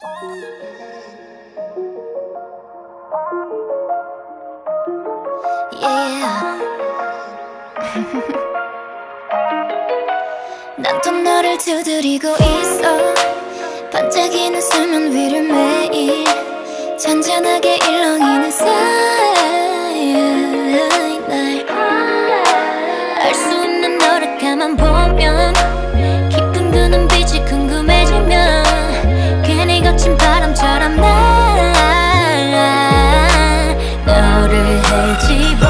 Yeah. 난 또 너를 두드리고 있어. 반짝이는 수면 위를 매일 잔잔하게 일렁이는 사이. 날 알 수 없는 너를 가만 보면 깊은 그 눈빛이 궁금해지면 괜히 거친 바람처럼 나 너를 헤집어.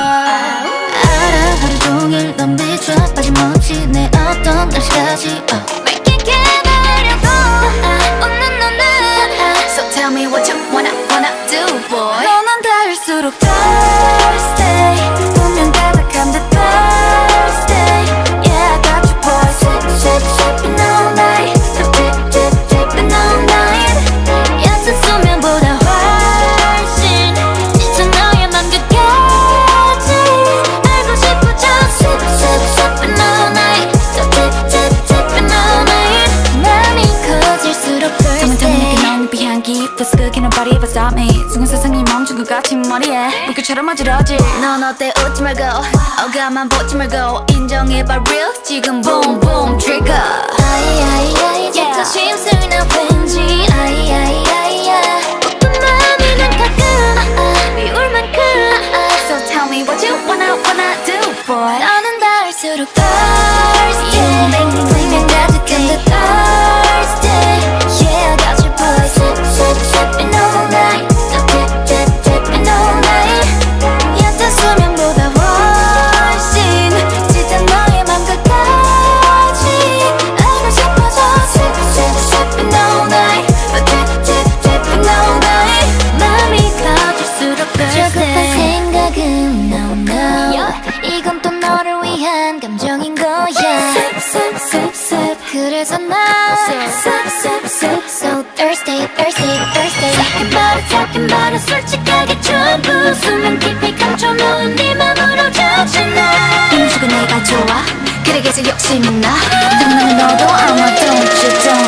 알아 하루 종일 넌 비춰 빠짐없이 내 어떤 날씨까지 Make it get 하려고 웃는 너는 So tell me what you wanna do boy. 너는 닿을수록 thirsty 운명 가득한 듯 thirsty. Yeah I got you boy. Sip sip sipping all night. Dip dip dip dipping all night. 얕은 수면보다 훨씬 짙은 너의 맘 끝까지 알고 싶어. Just sip sip sipping all night. Dip dip dip dipping all night. 맘이 커질수록 thirsty. 내게 나오는 비 향기 부스크기는 발이 beside me. 순간 세상이 멈춘 것 같은 머리에 물결처럼 어지러지. 넌 어때 웃지 말고 어감만 보지 말고 인정해봐 real 지금 boom boom trigger. 아이아이아이 자꾸 심술나 왠지 아이아이아이야. 오픈 맘이 난 가끔 미울 만큼 So tell me what you wanna do boy. 너는 닿을수록 thirsty 운명 가득한 듯 thirsty. Yeah I got you boy. Sip sip sipping all night. Dip dip dipping all night. 얕은 수면보다 훨씬 짙은 너의 맘 끝까지 알고 싶어져. Sip sip sipping all night. Dip dip dipping all night. 맘이 커질수록 thirsty. 조급한 생각은 no no. 이건 또 너를 위한 감정인 거야. Sip sip sip sip. 그래서 난 Sip sip sip so thirsty thirsty thirsty. talking about it 솔직하게 전부 수면 깊이 감춰놓은 네 맘으로 적셔놔. 이 무조건 내가 좋아 그래 계속 욕심이 나. 당연히 너도 아마 don't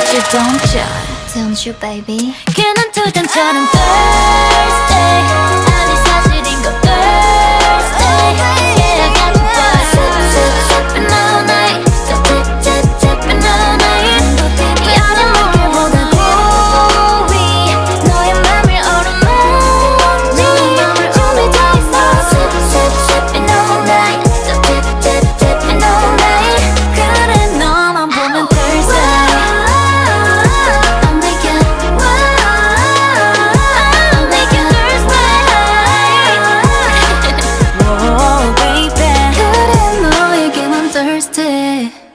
you baby. 그는 투정처럼 thirsty 아니 사실인 거 thirsty. Yeah I got you boy. Sip sip sipping all night. Dip dip dipping all night. 야는 물결보다 고위 너의 맘을 얼어먹는 맘을 오래 더 있어. Sip sip sipping all night. Dip dip dipping all night. 그래 너만 보면 thirsty. I'll make it thirsty. Whoa baby. 그래 너에게만 thirsty.